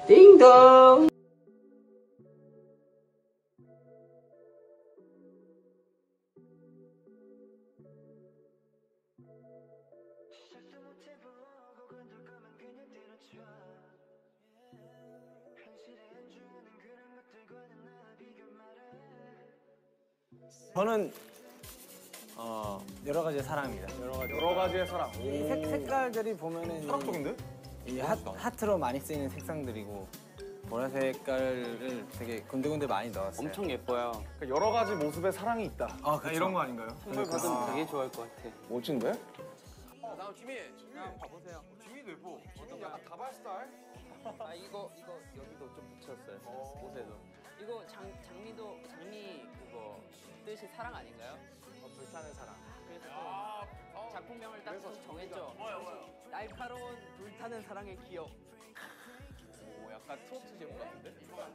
띵동. 저는 여러 가지의 사랑입니다. 여러 가지의 사랑. 이 색깔들이 보면은 철학적인데? 이 하트로 많이 쓰이는 색상들이고 보라색 색깔을 되게 군데군데 많이 넣었어요. 엄청 예뻐요. 그러니까 여러 가지 모습의 사랑이 있다. 아, 이런 거 아닌가요? 선물 받으면 되게 좋아할 것 같아. 멋진데? 다음 지민 한번 봐보세요. 지민도 예뻐. 지민 약간 다발 스타일? 아 이거 여기도 좀 붙였어요. 옷에도. 이거 장미 그거 뜻이 사랑 아닌가요? 불타는 사랑. 그래서 작품명을 딱 정했죠. 날카로운 불타는 사랑의 기억. 오 약간 트로트 제목 같은데?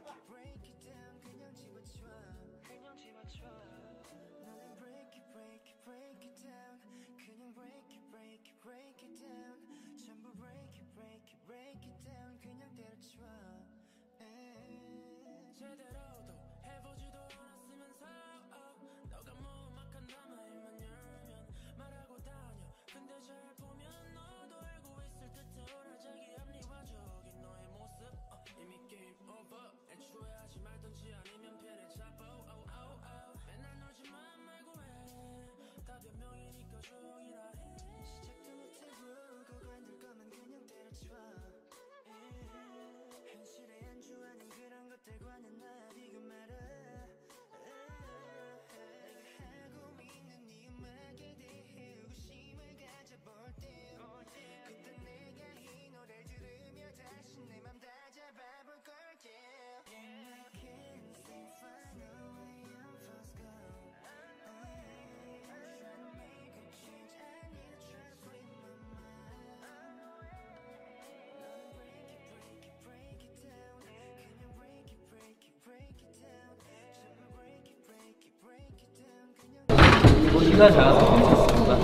키가 작아서 괜찮습니다.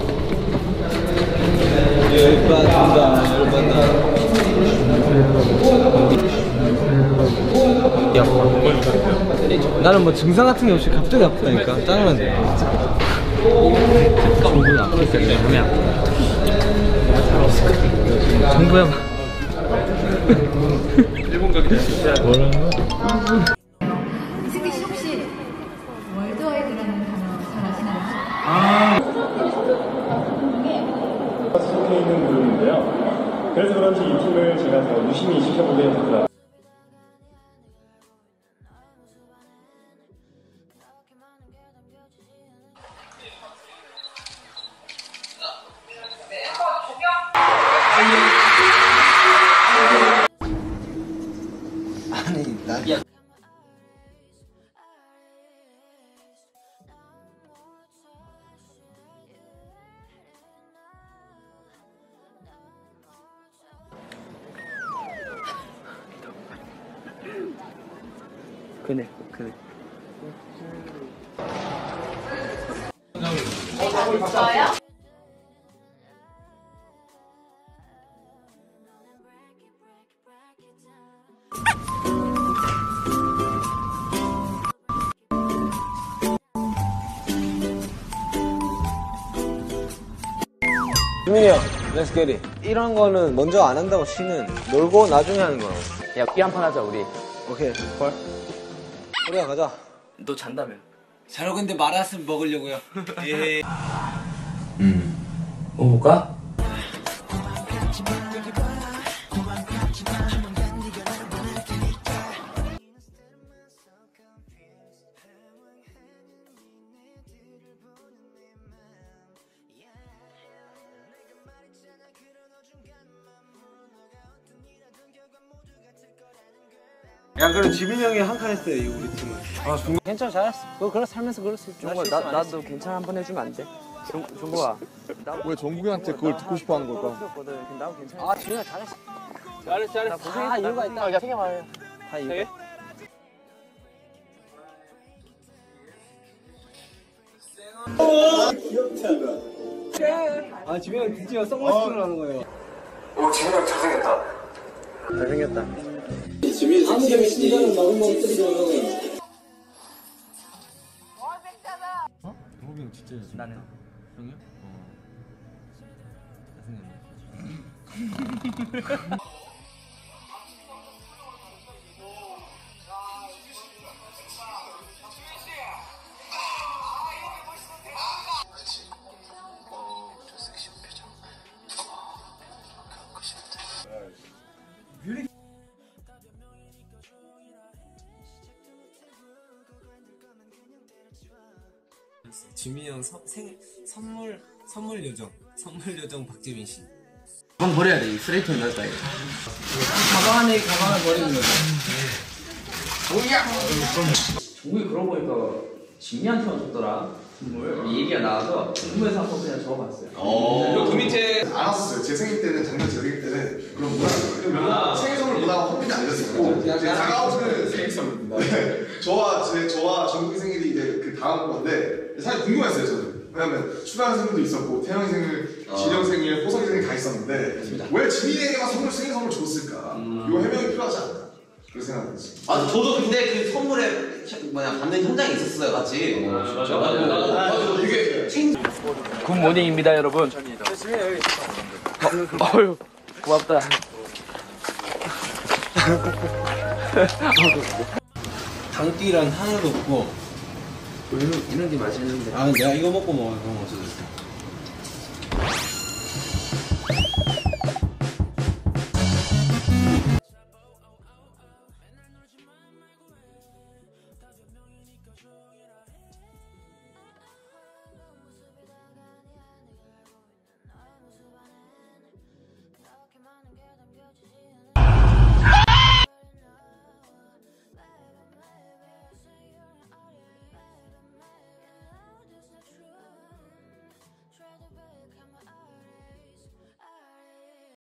나는 뭐 증상 같은 게 없이 갑자기 아프다니까. 짜증난데. 정부는 아플 때문에 몸이 아프다. 정부야. 일본 가기 전에 뭐라고? 이승기 씨 혹시 월드와이드라는 단어 잘 아시나요? 속해 있는 그룹인데요. 그래서 그런지 이 팀을 제가 더 유심히 지켜보게 됩니다. 아니 나비야. 그네. 저요? 지민이 형, let's get it. 이런 거는 먼저 안 한다고 치는 놀고 나중에 하는 거라고. 야 삐 한 판 하자 우리. 오케이, 콜. 우리가 가자. 너 잔다며. 자려고 근데 말았으면 먹으려고요. 예. 먹어볼까? 야, 그럼 지민이 형이 한 칸 했어요, 이 우리 팀은. 아, 중국. 괜찮아, 잘했어. 그거 그래 살면서 그럴 수 있어. 나도 괜찮아 한번 해주면 안 돼? 종국아. 왜 정국이한테 그걸 듣고 싶어 하는 걸까? 나도 괜찮아. 아, 지민아 잘했어. 잘했어. 다 이유가 있다. 야, 3개 말해. 다 이유가 있다. 아 지민이 드디어 선글라스를 하는 거예요. 오, 지민이 형 잘생겼다. 잘생겼다. 호비 형 진짜 잘생겼다. 나는 형이요? 잘생겼네. 지민이 형 선물 요정 박재민 씨. 가방 버려야 돼. 이 쓰레기통에 넣었다 이거. 가방 안에 가방을 버리는 거죠. 종국이 그러고 보니까 지민이한테만 줬더라. 선물. 얘기가 나와서 궁금해서 한번 그냥 적어봤어요. 그 밑에 알았어요. 제 생일 때는 작년 제 생일 때는 그런 문화 생일 선물 문화가 허민이 알렸어요. 제 다가오는 생일 선물입니다. 저와 정국이 생일이 이제 그 다음 건데 사실 궁금했어요 저는. 왜냐면 추가하는 생일도 있었고 태영이 생일, 진영 생일, 호성이 생일 다 있었는데 왜 지민이에게만 생일 선물 줬을까? 이거 해명이 필요하지 않나? 그런 생각이 들었어요. 저도 근데 그 선물에 받는 현장에 있었어요, 같이. 맞아. 되게 굿모닝입니다 여러분. 어휴 고맙다. 당띠란 하나도 없고. 이런 게 맛있는데. 아 내가 이거 먹고 먹어. 그런 거 없어졌어.